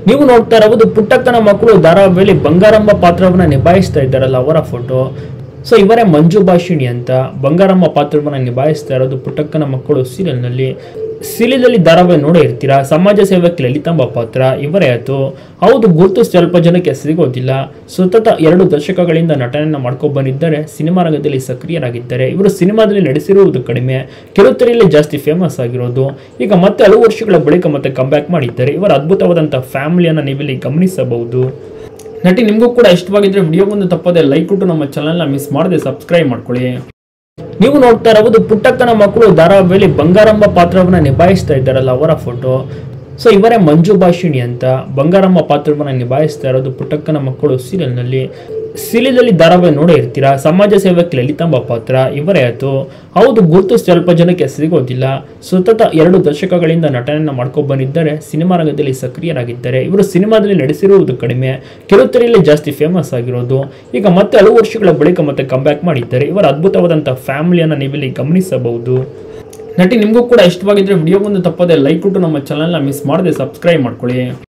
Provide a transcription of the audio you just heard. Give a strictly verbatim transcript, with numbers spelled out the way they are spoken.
ನೀವು ನೋಡ್ತಾ ಇರಬಹುದು ಪುಟ್ಟಕ್ಕನ ಮಕ್ಕಳು ಧಾರಾವಾಹಿಯಲ್ಲಿ ಬಂಗಾರಮ್ಮ ಪಾತ್ರವನ್ನ ನಿಭಾಯಿಸ್ತಾ ಇದ್ದಾರಲ್ಲ ಅವರ ಫೋಟೋ. ಸೊ ಇವರೇ ಮಂಜು ಭಾಷಿಣಿ ಅಂತ ಬಂಗಾರಮ್ಮ ಪಾತ್ರವನ್ನ ನಿಭಾಯಿಸ್ತಾ ಇರೋದು ಪುಟ್ಟಕ್ಕನ ಮಕ್ಕಳು ಸೀರಿಯಲ್ ನಲ್ಲಿ. ಸೀರಿಯಲ್ ಧಾರಾವಾಹಿ ನೋಡೇ ಇರ್ತೀರಾ, ಸಮಾಜ ಸೇವಕಿ ಲಲಿತಾಂಬ ಪಾತ್ರ ಇವರೇ ಆಯ್ತು. ಹೌದು, ಗುರುತು ಸ್ವಲ್ಪ ಜನಕ್ಕೆ ಸಿಗೋದಿಲ್ಲ. ಸತತ ಎರಡು ದಶಕಗಳಿಂದ ನಟನೆಯನ್ನ ಮಾಡ್ಕೊಂಡು ಬಂದಿದ್ದಾರೆ, ಸಿನಿಮಾ ರಂಗದಲ್ಲಿ ಸಕ್ರಿಯರಾಗಿದ್ದಾರೆ. ಇವರು ಸಿನಿಮಾದಲ್ಲಿ ನಡೆಸಿರುವುದು ಕಡಿಮೆ, ಕಿರುತೆರೆಯಲ್ಲಿ ಜಾಸ್ತಿ ಫೇಮಸ್ ಆಗಿರೋದು. ಈಗ ಮತ್ತೆ ಹಲವು ವರ್ಷಗಳ ಬಳಿಕ ಮತ್ತೆ ಕಂಬ್ಯಾಕ್ ಮಾಡಿದ್ದಾರೆ. ಇವರ ಅದ್ಭುತವಾದಂತಹ ಫ್ಯಾಮಿಲಿಯನ್ನ ನೀವಿಲ್ಲಿ ಗಮನಿಸಬಹುದು. ನಟಿ ನಿಮಗೂ ಕೂಡ ಇಷ್ಟವಾಗಿದ್ರೆ ವಿಡಿಯೋಗೊಂದು ತಪ್ಪದೆ ಲೈಕ್ ಕೊಟ್ಟು ನಮ್ಮ ಚಾನೆಲ್ನ ಮಿಸ್ ಮಾಡದೆ ಸಬ್ಸ್ಕ್ರೈಬ್ ಮಾಡ್ಕೊಳ್ಳಿ. ನೀವು ನೋಡ್ತಾ ಇರಬಹುದು ಪುಟ್ಟಕ್ಕನ ಮಕ್ಕಳು ಧಾರಾವಾಹಿಯಲ್ಲಿ ಬಂಗಾರಮ್ಮ ಪಾತ್ರವನ್ನ ನಿಭಾಯಿಸ್ತಾ ಇದ್ದಾರಲ್ಲ ಅವರ ಫೋಟೋ. ಸೊ ಇವರೇ ಮಂಜು ಭಾಷಿಣಿ ಅಂತ ಬಂಗಾರಮ್ಮ ಪಾತ್ರವನ್ನ ನಿಭಾಯಿಸ್ತಾ ಇರೋದು ಪುಟ್ಟಕ್ಕನ ಮಕ್ಕಳು ಸೀರಿಯಲ್ ನಲ್ಲಿ. ಸೀರಿಯಲ್ ಧಾರಾವಾಹಿ ನೋಡೇ ಇರ್ತೀರಾ, ಸಮಾಜ ಸೇವಕಿ ಲಲಿತಾಂಬ ಪಾತ್ರ ಇವರೇ ಆಯ್ತು. ಹೌದು, ಗುರುತು ಸ್ವಲ್ಪ ಜನಕ್ಕೆ ಸಿಗೋದಿಲ್ಲ. ಸತತ ಎರಡು ದಶಕಗಳಿಂದ ನಟನೆಯನ್ನ ಮಾಡ್ಕೊಂಡು ಬಂದಿದ್ದಾರೆ, ಸಿನಿಮಾ ರಂಗದಲ್ಲಿ ಸಕ್ರಿಯರಾಗಿದ್ದಾರೆ. ಇವರು ಸಿನಿಮಾದಲ್ಲಿ ನಡೆಸಿರುವುದು ಕಡಿಮೆ, ಕಿರುತೆರೆಯಲ್ಲಿ ಜಾಸ್ತಿ ಫೇಮಸ್ ಆಗಿರೋದು. ಈಗ ಮತ್ತೆ ಹಲವು ವರ್ಷಗಳ ಬಳಿಕ ಮತ್ತೆ ಕಂಬ್ಯಾಕ್ ಮಾಡಿದ್ದಾರೆ. ಇವರ ಅದ್ಭುತವಾದಂತಹ ಫ್ಯಾಮಿಲಿಯನ್ನ ನೀವಿಲ್ಲಿ ಗಮನಿಸಬಹುದು. ನಟಿ ನಿಮಗೂ ಕೂಡ ಇಷ್ಟವಾಗಿದ್ರೆ ವಿಡಿಯೋಗೊಂದು ತಪ್ಪದೆ ಲೈಕ್ ಕೊಟ್ಟು ನಮ್ಮ ಚಾನೆಲ್ನ ಮಿಸ್ ಮಾಡದೆ ಸಬ್ಸ್ಕ್ರೈಬ್ ಮಾಡ್ಕೊಳ್ಳಿ.